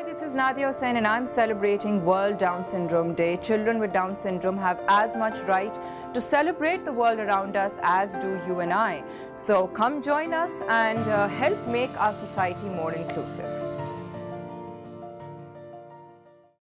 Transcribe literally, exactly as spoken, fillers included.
this is Nadia Hussain and I'm celebrating World Down Syndrome Day. Children with Down syndrome have as much right to celebrate the world around us as do you and I. So come join us and uh, help make our society more inclusive.